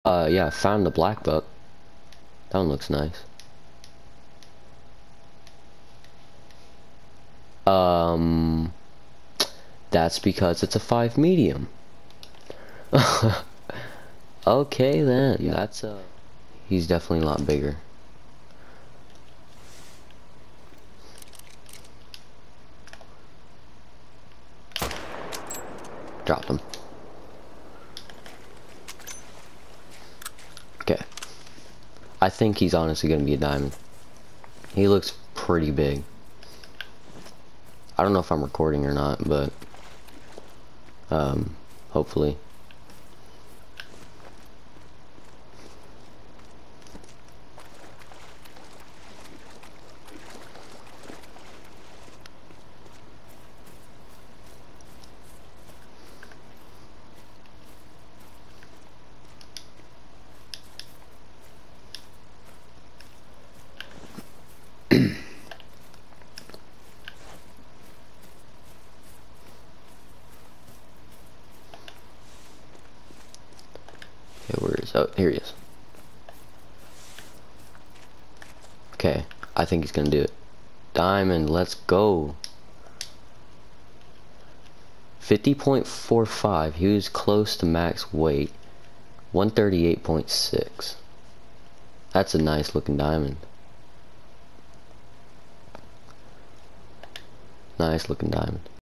Yeah, I found the Blackbuck. That one looks nice. Um, that's because it's a 5 medium. Okay then, Yeah. that's he's definitely a lot bigger. Dropped him. Okay. I think he's honestly gonna be a diamond. He looks pretty big. I don't know if I'm recording or not, but hopefully. Okay, where is? Oh, here he is. Okay, I think he's gonna do it. Diamond, let's go. 50.45. He was close to max weight. 138.6. That's a nice looking diamond. Nice looking diamond.